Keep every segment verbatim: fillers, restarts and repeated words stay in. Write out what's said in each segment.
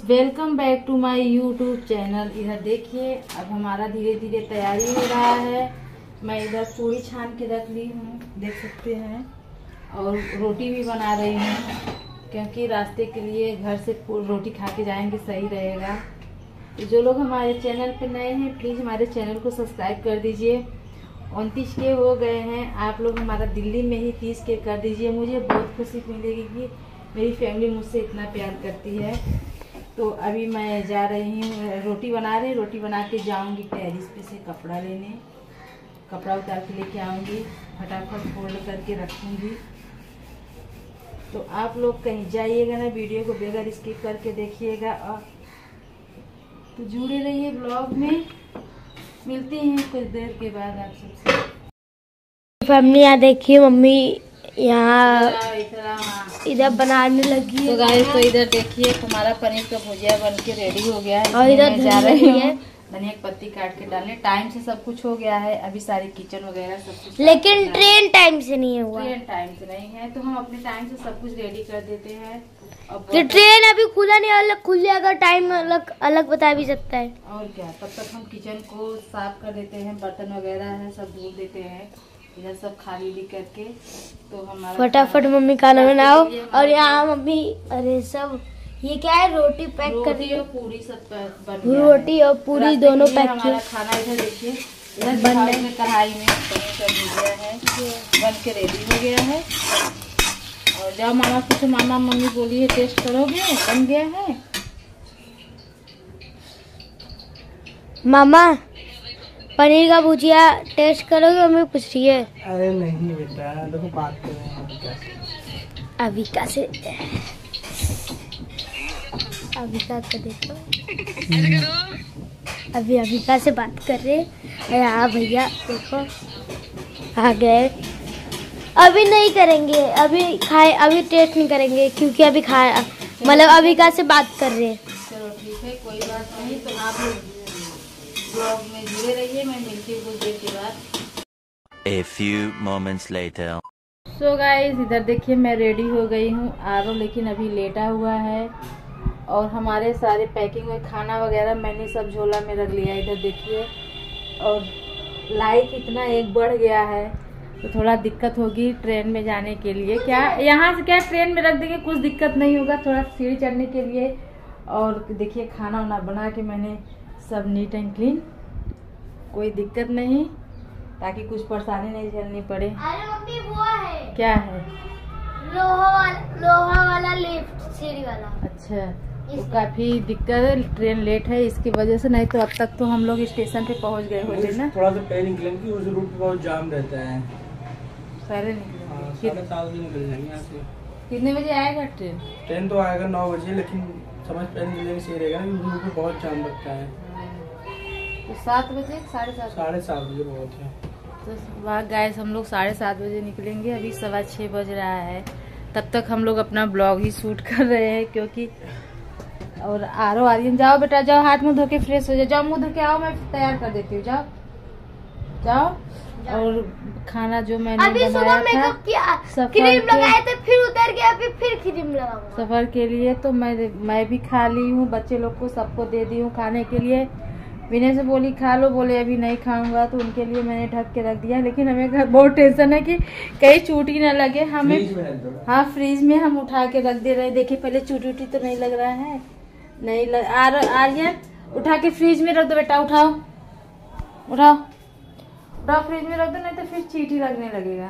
Welcome back to my YouTube channel. इधर देखिए अब हमारा धीरे धीरे तैयारी हो रहा है। मैं इधर पूरी छान के रख ली हूँ, देख सकते हैं, और रोटी भी बना रही हूँ क्योंकि रास्ते के लिए घर से रोटी खा के जाएंगे, सही रहेगा। तो जो लोग हमारे चैनल पे नए हैं प्लीज़ हमारे चैनल को सब्सक्राइब कर दीजिए। उनतीस के हो गए हैं, आप लोग हमारा दिल्ली में ही तीस के कर दीजिए। मुझे बहुत खुशी मिलेगी कि मेरी फैमिली मुझसे इतना प्यार करती है। तो अभी मैं जा रही हूँ, रोटी बना रही रोटी बना के जाऊँगी टेरिस पे से कपड़ा लेने। कपड़ा उतार के लेके आऊँगी, फटाफट फोल्ड करके रखूँगी। तो आप लोग कहीं जाइएगा ना, वीडियो को बगैर स्किप करके देखिएगा और तो जुड़े रहिए ब्लॉग में। मिलते हैं कुछ देर के बाद आप सबसे। फैमिली यहाँ देखिए, मम्मी यहाँ इधर बनाने लगी है। तो गाइस तो इधर देखिए हमारा पनीर का भुजिया बन के रेडी हो गया है और इधर जा रही है धनिया की पत्ती काट के डालने। टाइम से सब कुछ हो गया है, अभी सारी किचन वगैरह सब कुछ, लेकिन ट्रेन टाइम से नहीं हुआ। ट्रेन टाइम से नहीं है तो हम अपने टाइम से सब कुछ रेडी कर देते हैं। कि ट्रेन अभी खुला नहीं, अलग खुल जाएगा, टाइम अलग अलग बता भी सकता है। और क्या, तब तक हम किचन को साफ कर देते हैं, बर्तन वगैरह है सब धो देते हैं, इधर सब खाली ली करके। तो हमारा फटाफट मम्मी खाना बनाओ। और यहाँ मम्मी अरे सब ये क्या है, रोटी पैक कर रही है, पूरी सब बन गया, रोटी और पूरी दोनों पैक है। हमारा खाना इधर देखिए, इधर बन में कढ़ाई में पनीर का भुजिया है, बन के रेडी हो गया है। और जाओ मामा पूछो, मामा मम्मी बोली है टेस्ट करोगे, बन गया है। मामा पनीर का भुजिया टेस्ट करोगे, मम्मी पूछ रही है। अरे नहीं बेटा, देखो बात कर रहे हैं अभी का से अभी का कर देखो, अभी अभी का से बात कर रहे हैं। हाँ भैया देखो आ गए। अभी नहीं करेंगे, अभी खाए, अभी टेस्ट नहीं करेंगे क्योंकि अभी खाए, मतलब अभी का से बात कर रहे हैं। चलो ठीक है, कोई बात नहीं। तो आप लोग ब्लॉग में जुड़े रहिए, मैं मिलती हूँ कुछ देर के बाद। A few moments later. So guys इधर देखिए मैं रेडी हो गई हूँ। आरो लेकिन अभी लेटा हुआ है और हमारे सारे पैकिंग में खाना वगैरह मैंने सब झोला में रख लिया। इधर देखिए, और लाइट इतना एक बढ़ गया है तो थोड़ा दिक्कत होगी ट्रेन में जाने के लिए। क्या यहाँ से क्या ट्रेन में रख देंगे, कुछ दिक्कत नहीं होगा, थोड़ा सीढ़ी चढ़ने के लिए। और देखिए खाना वाना बना के मैंने सब नीट एंड क्लीन, कोई दिक्कत नहीं, ताकि कुछ परेशानी नहीं झेलनी पड़े। अरे मम्मी वो है, क्या है, लोहा वाला, लोहा वाला लिफ्ट, सीढ़ी वाला। अच्छा, तो काफी दिक्कत है, ट्रेन लेट है इसकी वजह से, नहीं तो अब तक तो हम लोग स्टेशन पे पहुंच गए होते ना। थोड़ा सा पहले निकलेंगे, उस रूट पे बहुत जाम रहता है। सारे निकले, साढ़े सात बजे निकल जाएंगे यहाँ से। कितने बजे आएगा ट्रेन? ट्रेन तो आएगा नौ बजे, लेकिन समझ पहले निकलेंगे सही रहेगा ना, उस रूट पे बहुत जाम लगता है। तो सात बजे, साढ़े सात साढ़े सात बजे बहुत है। तो वाह गाइस, हम लोग साढ़े सात बजे निकलेंगे, अभी सवा छः बज रहा है। तब तक हम लोग अपना ब्लॉग ही शूट कर रहे हैं क्योंकि। और आरो आ रही है, जाओ बेटा जाओ, हाथ मुँह धो के फ्रेश हो जाओ, जाओ मुँह धो के आओ, मैं तैयार कर देती हूँ, जाओ जाओ। और खाना जो मैंने अभी बनाया था किया, सफर क्रीम के, लगाए थे, फिर उतर गया, फिर फिर क्रीम लगाऊंगा सफर के लिए। तो मैं मैं भी खा ली हूँ, बच्चे लोग को सबको दे दी हूँ खाने के लिए। विनय से बोली खा लो, बोले अभी नहीं खाऊंगा, तो उनके लिए मैंने ढक के रख दिया। लेकिन हमें बहुत टेंशन है कि कहीं चूटी ना लगे हमें। हाँ फ्रीज में हम उठा के रख दे रहे हैं। देखिए पहले चूटी उटी तो नहीं लग रहा है, नहीं लग आर्यन उठा के फ्रीज में रख दो बेटा, उठाओ उठाओ उठाओ, फ्रिज में रख दो, नहीं तो फिर चीटी लगने लगेगा।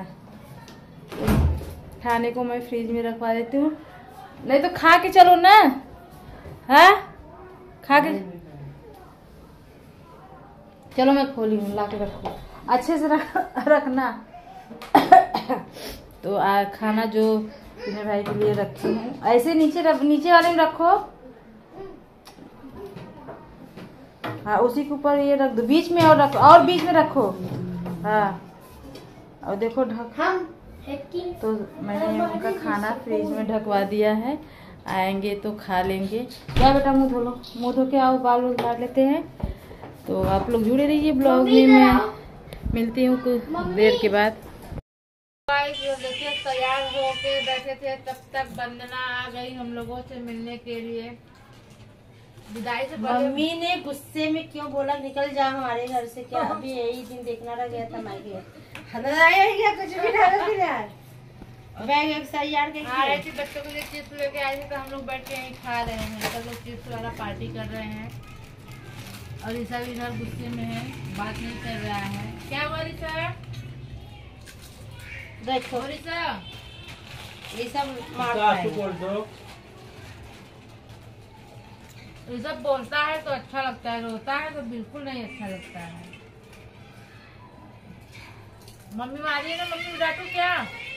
खाने को मैं फ्रिज में रखवा देती हूँ, नहीं तो खा के चलो ना। हाँ खा के चलो, मैं खोली हूँ, ला के रखो, अच्छे से रख रखना। तो आ, खाना जो विनय भाई के लिए रखती हूँ, ऐसे नीचे रख, नीचे वाले में रखो। हाँ उसी के ऊपर ये रख दो, बीच में और रखो, और बीच में रखो। हाँ और देखो ढक, तो मैंने उनका खाना फ्रिज में ढकवा दिया है, आएंगे तो खा लेंगे। क्या बेटा मुंह धो लो, मुंह धो के आओ, बाल उल काट लेते हैं। तो आप लोग जुड़े रहिए ब्लॉग में, मैं मिलती हूँ कुछ देर के बाद। देखिए तैयार होके बैठे थे, तब तक वंदना आ गई हम लोगों से मिलने के लिए। विदाई से पहले मम्मी ने गुस्से में क्यों बोला निकल जा हमारे घर से, क्या अभी यही दिन देखना रह गया था मायके। गया कुछ भी ना बैग एक सही यार के आ रहे थे बच्चों को चिप्स लेके आए थे तो हम लोग बैठ के यहीं खा रहे हैं। सब लोग चिप्स वाला पार्टी कर रहे हैं और ऋषा भी इधर गुस्से में है, बात नहीं कर रहा है। क्या हुआ ऋषा? देखो ऋषा ये सब मार आपको बोल दो। ऋषभ बोलता है तो अच्छा लगता है, रोता है तो बिल्कुल नहीं अच्छा लगता है। मम्मी मारी है ना, मम्मी डांटू क्या?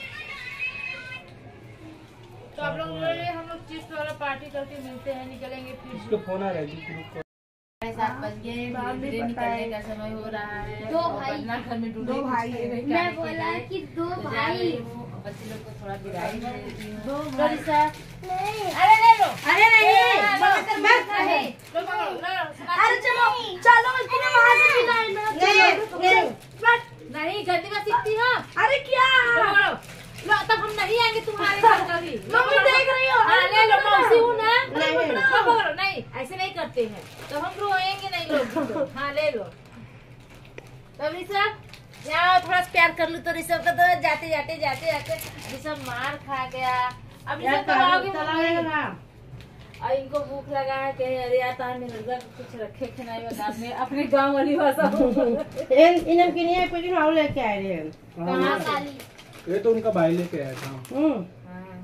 तो आप लोग हम लोग चिप्स वाला पार्टी करके मिलते हैं, निकलेंगे फिर। इसको फोन आ रहा है। सात बज गए, धीरे धीरे निकलने का समय हो रहा है। दो भाई अपना घर में ढूंढे दो भाई कुछ मैं खाने के बोला लिए। कि दो तो जा भाई रही हूँ, बच्चे लोग को थोड़ा विदाई दे देती हूँ। दो भाई नहीं अरे ले लो, अरे नहीं नहीं, लो, लो, लो, अरे चलो चलो इसको वहां से मिलाए ना नहीं नहीं गंदी में सीखती हो। अरे क्या लो, लो, लो, तब हम नहीं आएंगे तुम्हारे घर कभी। मम्मी देख रही हो हाँ, ले लो, मौसी हूँ ना। नहीं, नहीं। लो, पकड़ो, नहीं ऐसे नहीं करते हैं तो हम रोएंगे नहीं लोग। हाँ ले लो। तब ऋषभ यहाँ थोड़ा प्यार कर लूँ तो ऋषभ का तो जाते जाते जाते जाते ऋषभ मार खा गया। अब ऋषभ कब आओगे मम्मी? और इनको भूख लगा है, कहे अरे यार तार मेरे घर कुछ रखे खिलाई बता अपने अपने गाँव वाली भाषा। इनम की नहीं है कुछ ना लेके आए रे। कहाँ से? ये तो उनका भाई लेके आया था। हम्म हाँ।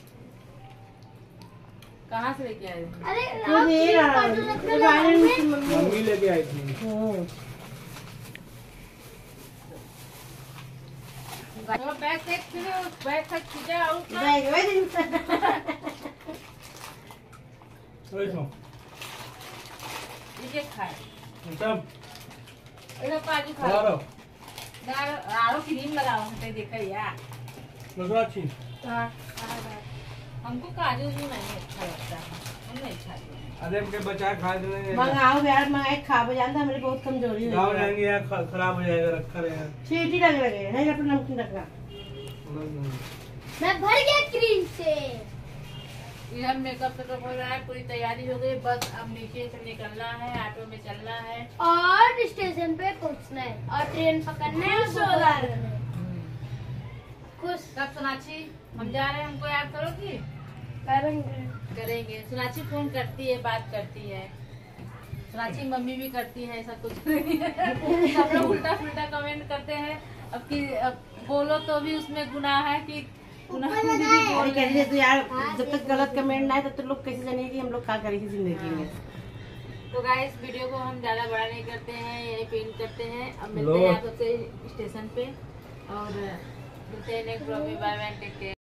कहाँ से लेके आए? अरे मुझे रहा मम्मी मम्मी लेके आई थी। बैग देख बैग तक खींचा और बैग वही वही तो। इसे खाए सब इधर काजू खा खा लो। रहा दाल आरो क्रीम लगाओ हटे देखा यार। लग रहा अच्छी। हमको काजू भी नहीं अच्छा लगता है, हम नहीं खाते। अरे हमके बचा खा देंगे। मंगाओ यार मंगाए खा जानता हमारी बहुत कमजोरी गाँव है। जाएंगे यार ख- खराब हो जाएगा, रखा रहेगा। सीटी लग लगे नहीं अपना नमकीन रखना। मैं भर गया क्रीम से। इधर मेकअप तो हो रहा है, पूरी तैयारी हो गई, बस अब नीचे से निकलना है, ऑटो में चलना है और स्टेशन पे पहुंचना है और ट्रेन पकड़ना है। सोलर खुश तब सोनाक्षी हम जा रहे हैं, हमको याद करोगी? करेंगे। करेंगे। सोनाक्षी फोन करती है, बात करती है। सोनाक्षी मम्मी भी करती है, ऐसा कुछ नहीं है। सब लोग उल्टा पुल्टा कमेंट करते हैं। अब कि अब बोलो तो भी उसमें गुनाह है कि गुनाह भी बोल अरे रहे कह हैं। तो यार जब तक गलत कमेंट ना आए तब तक लोग कैसे जानेंगे कि हम लोग क्या करेंगे जिंदगी में। तो गाइस वीडियो को हम ज्यादा बड़ा नहीं करते हैं, यही पिन करते हैं। अब मिलते लो। हैं आपसे स्टेशन पे और मिलते हैं नेक्स्ट ब्लॉग में। Bye bye, take care.